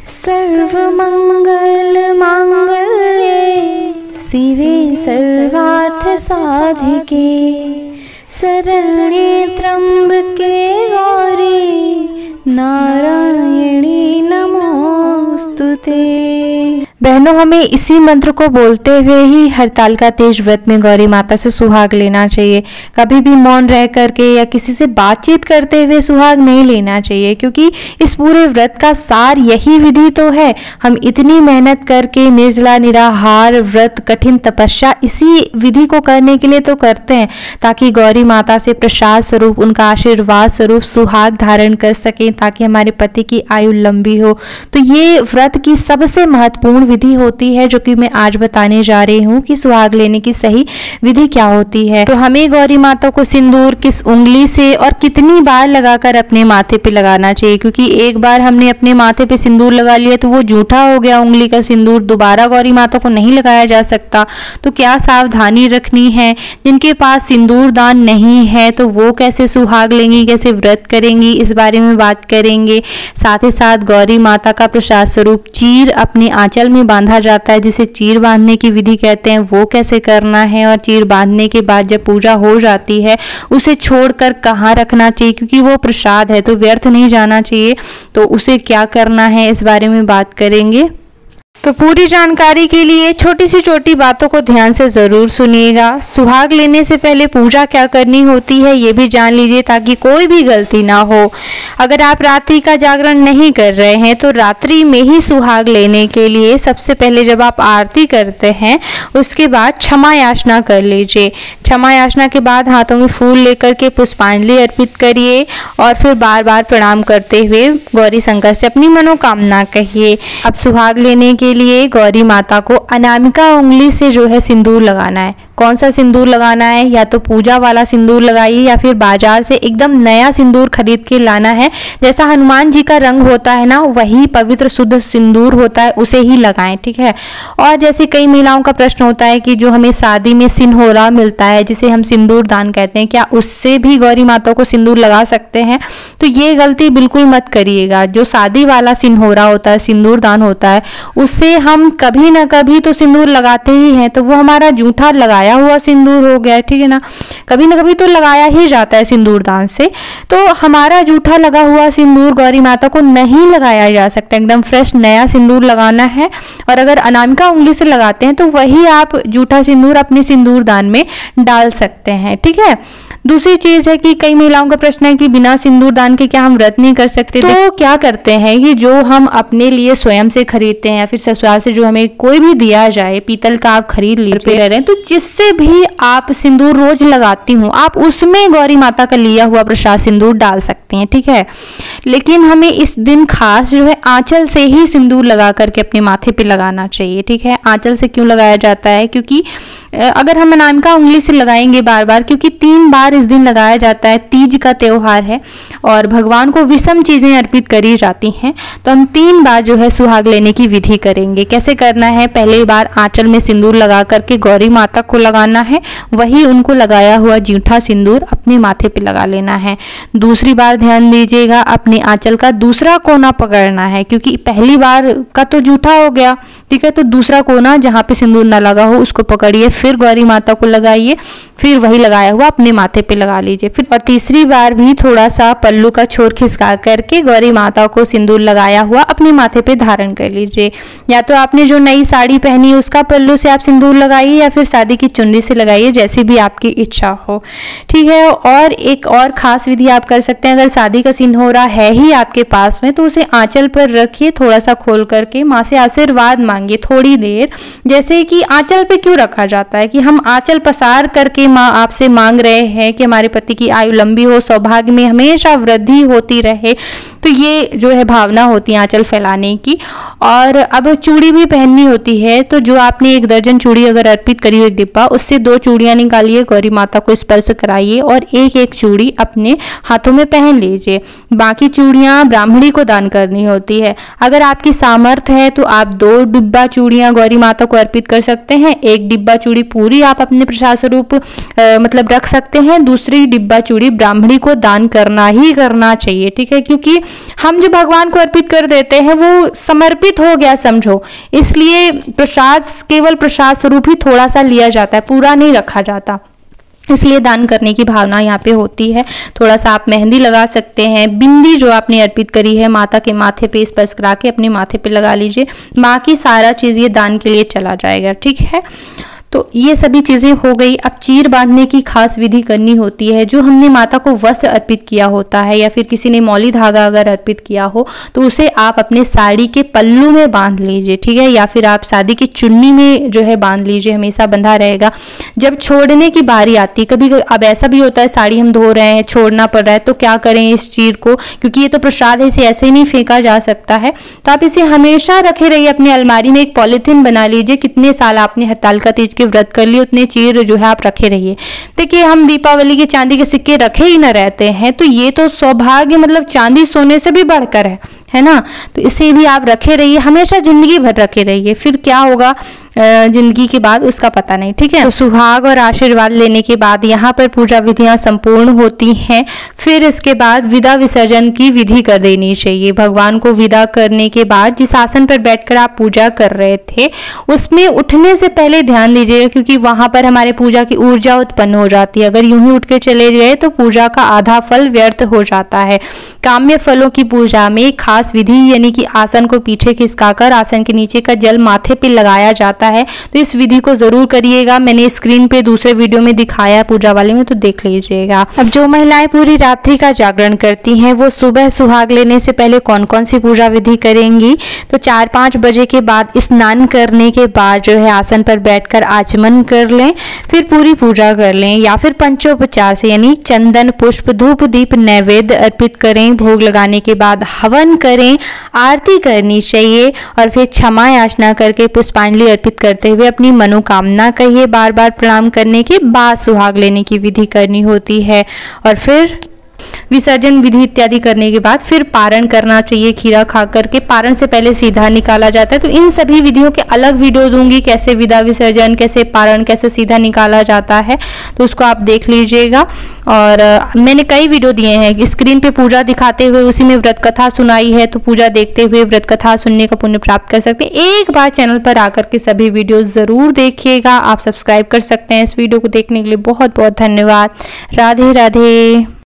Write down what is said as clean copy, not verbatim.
सर्वमंगल मांगल्ये शिवे सर्वार्थ साधिके शरण्ये त्र्यंबके गौरी नारायणी नमोस्तुते। बहनों, हमें इसी मंत्र को बोलते हुए ही हरतालिका तीज व्रत में गौरी माता से सुहाग लेना चाहिए। कभी भी मौन रह करके या किसी से बातचीत करते हुए सुहाग नहीं लेना चाहिए, क्योंकि इस पूरे व्रत का सार यही विधि तो है। हम इतनी मेहनत करके निर्जला निराहार व्रत कठिन तपस्या इसी विधि को करने के लिए तो करते हैं, ताकि गौरी माता से प्रसाद स्वरूप उनका आशीर्वाद स्वरूप सुहाग धारण कर सकें, ताकि हमारे पति की आयु लंबी हो। तो ये व्रत की सबसे महत्वपूर्ण विधि होती है, जो कि मैं आज बताने जा रही हूँ कि सुहाग लेने की सही विधि क्या होती है। तो हमें गौरी माता को सिंदूर किस उंगली से और कितनी बार लगाकर अपने माथे पे लगाना चाहिए, क्योंकि एक बार हमने अपने माथे पे सिंदूर लगा लिया तो वो जूठा हो गया उंगली का सिंदूर, दोबारा गौरी माता को नहीं लगाया जा सकता। तो क्या सावधानी रखनी है? जिनके पास सिंदूर दान नहीं है तो वो कैसे सुहाग लेंगी, कैसे व्रत करेंगी, इस बारे में बात करेंगे। साथ ही साथ गौरी माता का प्रसाद स्वरूप चीर अपने आंचल में बांधा जाता है, जिसे चीर बांधने की विधि कहते हैं, वो कैसे करना है। और चीर बांधने के बाद जब पूजा हो जाती है उसे छोड़कर कहाँ रखना चाहिए, क्योंकि वो प्रसाद है तो व्यर्थ नहीं जाना चाहिए। तो उसे क्या करना है, इस बारे में बात करेंगे। तो पूरी जानकारी के लिए छोटी सी छोटी बातों को ध्यान से ज़रूर सुनिएगा। सुहाग लेने से पहले पूजा क्या करनी होती है ये भी जान लीजिए, ताकि कोई भी गलती ना हो। अगर आप रात्रि का जागरण नहीं कर रहे हैं तो रात्रि में ही सुहाग लेने के लिए सबसे पहले जब आप आरती करते हैं उसके बाद क्षमा याचना कर लीजिए। क्षमा याचना के बाद हाथों में फूल लेकर के पुष्पांजलि अर्पित करिए और फिर बार बार प्रणाम करते हुए गौरी शंकर से अपनी मनोकामना कहिए। अब सुहाग लेने के लिए गौरी माता को अनामिका उंगली से जो है सिंदूर लगाना है। कौन सा सिंदूर लगाना है? या तो पूजा वाला सिंदूर लगाइए या फिर बाजार से एकदम नया सिंदूर खरीद के लाना है। जैसा हनुमान जी का रंग होता है ना, वही पवित्र शुद्ध सिंदूर होता है, उसे ही लगाएं, ठीक है। और जैसे कई महिलाओं का प्रश्न होता है कि जो हमें शादी में सिंहोरा मिलता है, जिसे हम सिंदूर दान कहते हैं, क्या उससे भी गौरी माता को सिंदूर लगा सकते हैं? तो ये गलती बिल्कुल मत करिएगा। जो शादी वाला सिंहोरा होता है, सिंदूर दान होता है, उससे हम कभी ना कभी तो सिंदूर लगाते ही हैं, तो वो हमारा जूठा लगाया हुआ सिंदूर हो गया, ठीक है ना कभी तो लगाया ही जाता है सिंदूर दान से। तो हमारा जूठा लगा हुआ सिंदूर गौरी माता को नहीं लगाया जा सकता, एकदम फ्रेश नया सिंदूर लगाना है। और अगर अनामिका उंगली से लगाते हैं तो वही आप जूठा सिंदूर अपने सिंदूर दान में डाल सकते हैं, ठीक है। दूसरी चीज है कि कई महिलाओं का प्रश्न है कि बिना सिंदूर दान के क्या हम व्रत नहीं कर सकते? तो क्या करते हैं कि जो हम अपने लिए स्वयं से खरीदते हैं या फिर ससुराल से जो हमें कोई भी दिया जाए, पीतल का आप खरीद लीजिए रह रहे हैं, तो जिससे भी आप सिंदूर रोज लगाती हूँ आप उसमें गौरी माता का लिया हुआ प्रसाद सिंदूर डाल सकते हैं, ठीक है। लेकिन हमें इस दिन खास जो है आंचल से ही सिंदूर लगा करके अपने माथे पे लगाना चाहिए, ठीक है। आंचल से क्यों लगाया जाता है? क्योंकि अगर हम अनामिका उंगली से लगाएंगे बार बार, क्योंकि 3 बार इस दिन लगाया जाता है, तीज का त्योहार है और भगवान को विषम चीजें अर्पित करी जाती हैं, तो हम 3 बार जो है सुहाग लेने की विधि करेंगे। कैसे करना है? पहली बार आंचल में सिंदूर लगा करके गौरी माता को लगाना है, वही उनको लगाया हुआ जूठा सिंदूर अपने माथे पे लगा लेना है। दूसरी बार ध्यान दीजिएगा, अपने आंचल का दूसरा कोना पकड़ना है, क्योंकि पहली बार का तो जूठा हो गया, ठीक है। तो दूसरा कोना जहाँ पे सिंदूर ना लगा हो उसको पकड़िए, फिर गौरी माता को लगाइए, फिर वही लगाया हुआ अपने माथे पे लगा लीजिए। फिर और तीसरी बार भी थोड़ा सा पल्लू का छोर खिसका करके गौरी माता को सिंदूर लगाया हुआ अपने माथे पे धारण कर लीजिए। या तो आपने जो नई साड़ी पहनी है उसका पल्लू से आप सिंदूर लगाइए या फिर शादी की चुन्नी से लगाइए, जैसी भी आपकी इच्छा हो, ठीक है। और एक और खास विधि आप कर सकते हैं, अगर शादी का सिंहोरा है ही आपके पास में तो उसे आंचल पर रखिए, थोड़ा सा खोल करके माँ से आशीर्वाद मांगिए थोड़ी देर। जैसे कि आंचल पे क्यों रखा जाता है कि हम आंचल पसार करके माँ आपसे मांग रहे हैं कि हमारे पति की आयु लंबी हो, सौभाग्य में हमेशा वृद्धि होती रहे। तो ये जो है भावना होती है आंचल फैलाने की। और अब चूड़ी भी पहननी होती है, तो जो आपने 1 दर्जन चूड़ी अगर अर्पित करी हो, 1 डिब्बा, उससे 2 चूड़ियाँ निकालिए, गौरी माता को स्पर्श कराइए और एक एक चूड़ी अपने हाथों में पहन लीजिए। बाकी चूड़ियाँ ब्राह्मणी को दान करनी होती है। अगर आपकी सामर्थ्य है तो आप 2 डिब्बा चूड़ियाँ गौरी माता को अर्पित कर सकते हैं। एक डिब्बा चूड़ी पूरी आप अपने प्रसाद स्वरूप मतलब रख सकते हैं, दूसरी डिब्बा चूड़ी ब्राह्मणी को दान करना ही करना चाहिए, ठीक है। क्योंकि हम जो भगवान को अर्पित कर देते हैं वो समर्पित हो गया समझो, इसलिए प्रसाद केवल प्रसाद स्वरूप ही थोड़ा सा लिया जाता है, पूरा नहीं रखा जाता, इसलिए दान करने की भावना यहाँ पे होती है। थोड़ा सा आप मेहंदी लगा सकते हैं, बिंदी जो आपने अर्पित करी है माता के माथे पे स्पर्श करा के अपने माथे पे लगा लीजिए। बाकी सारा चीज़ ये दान के लिए चला जाएगा, ठीक है। तो ये सभी चीज़ें हो गई। अब चीर बांधने की खास विधि करनी होती है। जो हमने माता को वस्त्र अर्पित किया होता है या फिर किसी ने मौली धागा अगर अर्पित किया हो तो उसे आप अपने साड़ी के पल्लू में बांध लीजिए, ठीक है, या फिर आप शादी की चुन्नी में जो है बांध लीजिए, हमेशा बंधा रहेगा। जब छोड़ने की बारी आती है, कभी अब ऐसा भी होता है साड़ी हम धो रहे हैं, छोड़ना पड़ रहा है, तो क्या करें इस चीर को, क्योंकि ये तो प्रसाद है, इसे ऐसे ही नहीं फेंका जा सकता है, तो आप इसे हमेशा रखे रहिए अपनी अलमारी में। एक पॉलीथीन बना लीजिए, कितने साल आपने हरतालिका तीज के व्रत कर लिए उतने चीर जो है आप रखे रहिए। देखिए हम दीपावली के चांदी के सिक्के रखे ही न रहते हैं, तो ये तो सौभाग्य मतलब चांदी सोने से भी बढ़कर है ना। तो इसे भी आप रखे रहिए, हमेशा जिंदगी भर रखे रहिए। फिर क्या होगा जिंदगी के बाद उसका पता नहीं, ठीक है। तो सुहाग और आशीर्वाद लेने के बाद यहाँ पर पूजा विधियां संपूर्ण होती हैं। फिर इसके बाद विदा विसर्जन की विधि कर देनी चाहिए। भगवान को विदा करने के बाद जिस आसन पर बैठकर आप पूजा कर रहे थे उसमें उठने से पहले ध्यान दीजिएगा, क्योंकि वहां पर हमारे पूजा की ऊर्जा उत्पन्न हो जाती है। अगर यूं ही उठ के चले गए तो पूजा का आधा फल व्यर्थ हो जाता है। काम्य फलों की पूजा में खास विधि यानी कि आसन को पीछे खिसकाकर आसन के नीचे का जल माथे पे लगाया जाता है, तो इस विधि को जरूर करिएगा। मैंने स्क्रीन पे दूसरे वीडियो में दिखाया पूजा वाले में, तो देख लीजिएगा। अब जो महिलाएं पूरी रात्रि का जागरण करती हैं वो सुबह सुहाग लेने से पहले कौन कौन सी पूजा विधि करेंगी, तो 4-5 बजे के बाद स्नान करने के बाद जो है आसन पर बैठकर आचमन कर लें, फिर पूरी पूजा कर लें, या फिर पंचोपचार से यानी चंदन पुष्प धूप दीप नैवेद्य अर्पित करें। भोग लगाने के बाद हवन करें, आरती करनी चाहिए और फिर क्षमा याचना करके पुष्पांजलि अर्पित करते हुए अपनी मनोकामना कहिए। बार बार प्रणाम करने के बाद सुहाग लेने की विधि करनी होती है और फिर विसर्जन विधि इत्यादि करने के बाद फिर पारण करना चाहिए। खीरा खा करके पारण से पहले सीधा निकाला जाता है। तो इन सभी विधियों के अलग वीडियो दूंगी, कैसे विदा विसर्जन, कैसे पारण, कैसे सीधा निकाला जाता है, तो उसको आप देख लीजिएगा। और मैंने कई वीडियो दिए हैं, स्क्रीन पे पूजा दिखाते हुए उसी में व्रत कथा सुनाई है, तो पूजा देखते हुए व्रत कथा सुनने का पुण्य प्राप्त कर सकते हैं। एक बार चैनल पर आकर के सभी वीडियो जरूर देखिएगा। आप सब्सक्राइब कर सकते हैं। इस वीडियो को देखने के लिए बहुत बहुत धन्यवाद। राधे राधे।